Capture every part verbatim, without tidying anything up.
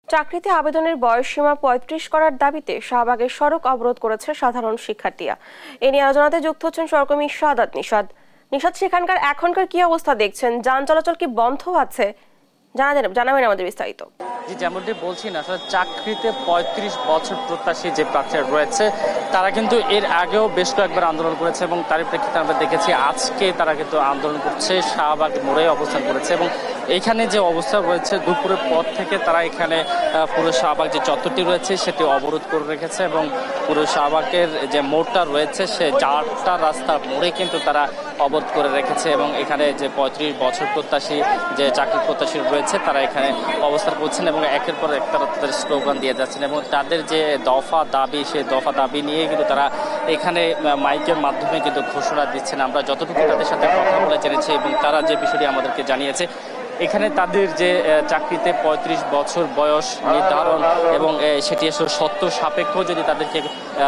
চাকরিতে আবেদনের বয়সসীমা পঁয়ত্রিশ করার দাবিতে শাহবাগের সড়ক অবরোধ করেছে সাধারণ শিক্ষার্থীরা। এ নিয়ে আলোচনাতে যুক্ত হচ্ছেন সহকর্মী সাদাত নিশাদ। নিশাদ, সেখানকার এখনকার কি অবস্থা দেখছেন? যান চলাচল কি বন্ধ আছে? জানাবেন আমাদের বিস্তারিত। যেমনটি বলছি না, আসলে চাকরিতে পঁয়ত্রিশ বছর প্রত্যাশী যে প্রার্থীরা রয়েছে তারা কিন্তু এর আগেও বেশ কয়েকবার আন্দোলন করেছে এবং তারই প্রেক্ষিতে আমরা দেখেছি আজকে তারা কিন্তু আন্দোলন করছে, শাহবাগ মোড়ে অবস্থান করেছে এবং এখানে যে অবস্থা রয়েছে দুপুরের পর থেকে তারা এখানে পুরো শাহবাগ যে চত্বরটি রয়েছে সেটি অবরোধ করে রেখেছে এবং পুরো শাহবাগের যে মোড়টা রয়েছে সে চারটা রাস্তার মোড়ে কিন্তু তারা অবরোধ করে রেখেছে এবং এখানে যে পঁয়ত্রিশ বছর প্রত্যাশী যে চাকরি প্রত্যাশী রয়েছে তারা এখানে অবস্থান করছেন এবং একের পর এক তারা তাদের স্লোগান দিয়ে যাচ্ছেন এবং তাদের যে দফা দাবি সেই দফা দাবি নিয়ে কিন্তু তারা এখানে মাইকের মাধ্যমে কিন্তু ঘোষণা দিচ্ছেন। আমরা যতটুকু তাদের সাথে কথা বলে জেনেছি এবং তারা যে বিষয়টি আমাদেরকে জানিয়েছে, এখানে তাদের যে চাকরিতে পঁয়ত্রিশ বছর বয়স নির্ধারণ এবং সেটি আসলে সত্য সাপেক্ষ যদি তাদেরকে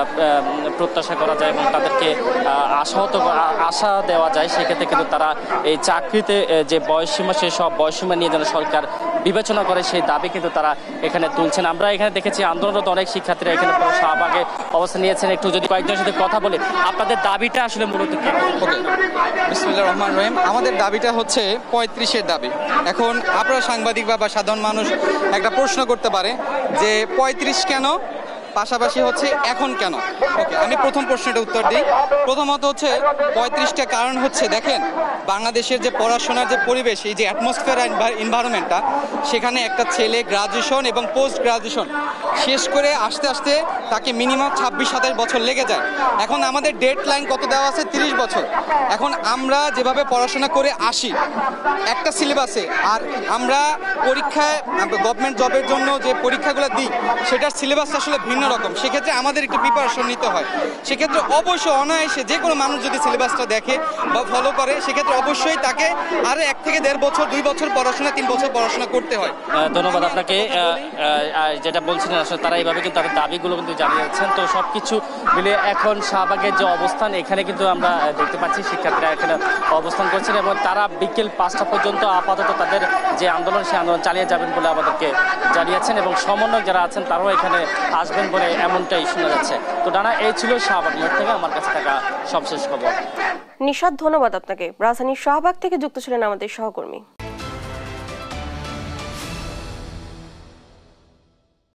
প্রত্যাশা করা যায় এবং তাদেরকে আশাহত আশা দেওয়া যায়, সেক্ষেত্রে কিন্তু তারা এই চাকরিতে যে বয়সসীমা সেই সব বয়সসীমা নিয়ে যেন সরকার বিবেচনা করে সেই দাবি কিন্তু তারা এখানে তুলছেন। আমরা এখানে দেখেছি আন্দোলনরত অনেক শিক্ষার্থীরা এখানে পুরো শাহবাগে অবস্থান নিয়েছেন। একটু যদি কয়েকজনের সাথে কথা বলে আপনাদের দাবিটা আসলে মূলত কি? বিসমিল্লাহির রহমানির রহিম। আমাদের দাবিটা হচ্ছে পঁয়ত্রিশের দাবি। এখন আপনারা সাংবাদিক বা সাধারণ মানুষ একটা প্রশ্ন করতে পারে যে পঁয়ত্রিশ কেন, পাশাপাশি হচ্ছে এখন কেন। ওকে, আমি প্রথম প্রশ্নটা উত্তর দিই। প্রথমত হচ্ছে পঁয়ত্রিশটা কারণ হচ্ছে, দেখেন বাংলাদেশের যে পড়াশোনার যে পরিবেশ, এই যে অ্যাটমসফিয়ার এনভায়রনমেন্টটা, সেখানে একটা ছেলে গ্রাজুয়েশন এবং পোস্ট গ্রাজুয়েশন শেষ করে আসতে আসতে তাকে মিনিমাম ছাব্বিশ সাতাশ বছর লেগে যায়। এখন আমাদের ডেড লাইন কত দেওয়া আছে? তিরিশ বছর। এখন আমরা যেভাবে পড়াশোনা করে আসি একটা সিলেবাসে, আর আমরা পরীক্ষায় গভর্নমেন্ট জবের জন্য যে পরীক্ষাগুলো দিই সেটার সিলেবাসটা আসলে ভিন্ন রকম। সেক্ষেত্রে আমাদের একটু প্রিপারেশন নিতে হয়। সেক্ষেত্রে অবশ্যই অনায়াসে যে কোনো মানুষ যদি সিলেবাসটা দেখে বা ফলো করে, সেক্ষেত্রে অবশ্যই তাকে আরও এক থেকে দেড় বছর দুই বছর পড়াশোনা তিন বছর পড়াশোনা করতে হয়। ধন্যবাদ আপনাকে। যেটা বলছিলেন আসলে তারা এইভাবে কিন্তু তাদের দাবিগুলো কিন্তু জানিয়েছেন। তো সব কিছু মিলিয়ে এখন শাহবাগের যে অবস্থান, এখানে কিন্তু আমরা দেখতে পাচ্ছি শিক্ষার্থীরা এখানে অবস্থান করছেন এবং তারা বিকেল পাঁচটা পর্যন্ত আপাতত তাদের যে আন্দোলন সেই আন্দোলন চালিয়ে যাবেন বলে আমাদেরকে জানিয়েছেন এবং সমন্বয়ক যারা আছেন তারাও এখানে আসবেন বলে এমনটাই শোনা যাচ্ছে। তো ডানা, এই ছিল শাহবাগ মোড় থেকে আমার কাছে থাকা সবশেষ খবর। নিশাদ, ধন্যবাদ আপনাকে। রাজধানীর শাহবাগ থেকে যুক্ত ছিলেন আমাদের সহকর্মী।